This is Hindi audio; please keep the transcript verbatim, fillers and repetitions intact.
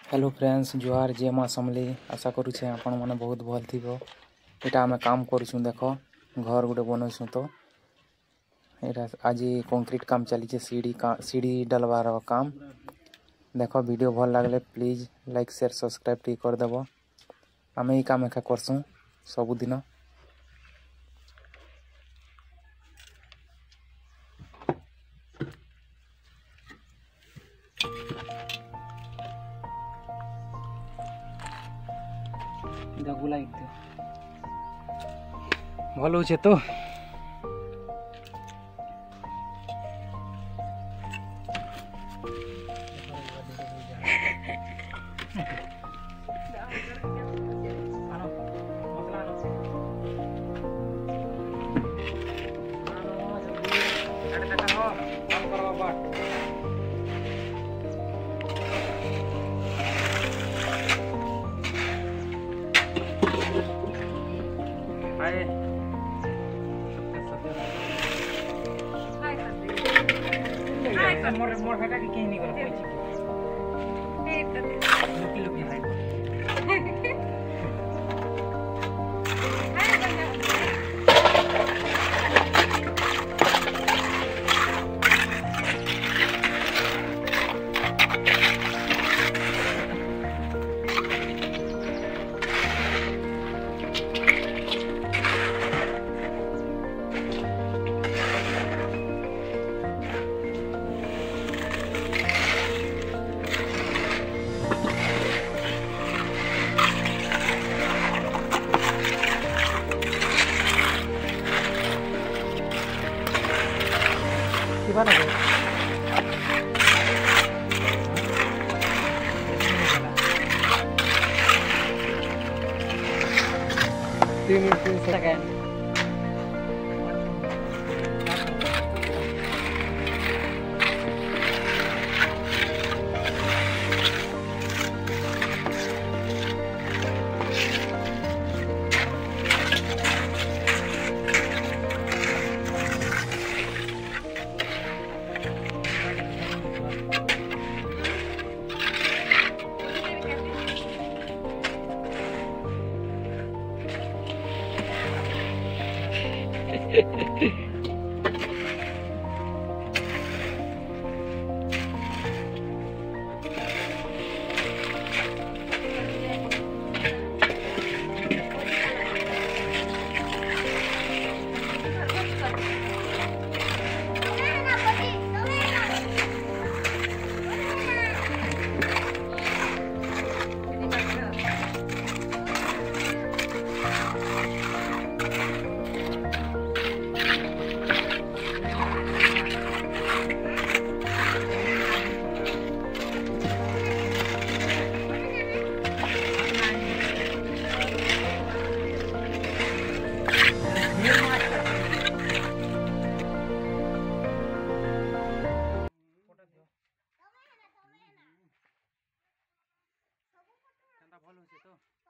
हेलो फ्रेंड्स जुहार जे माँ समली आशा करुचे आपण मैंने बहुत भल थी। यहाँ आम काम करुँ देख घर गोटे बनौसु तो यहाँ आज कंक्रीट काम चली सीढ़ी का सीढ़ी डलवार काम देख वीडियो भल लगे प्लीज लाइक शेयर सब्सक्राइब टी करदेव। आम यही काम एका करसुँ सबुदिन। भल हो तो मोर मोर हटा के कहीं नहीं कर कोई चीज ए तो लुकी लुकी हाय gimana tuh? Ini tuh sekian. भल हो तो।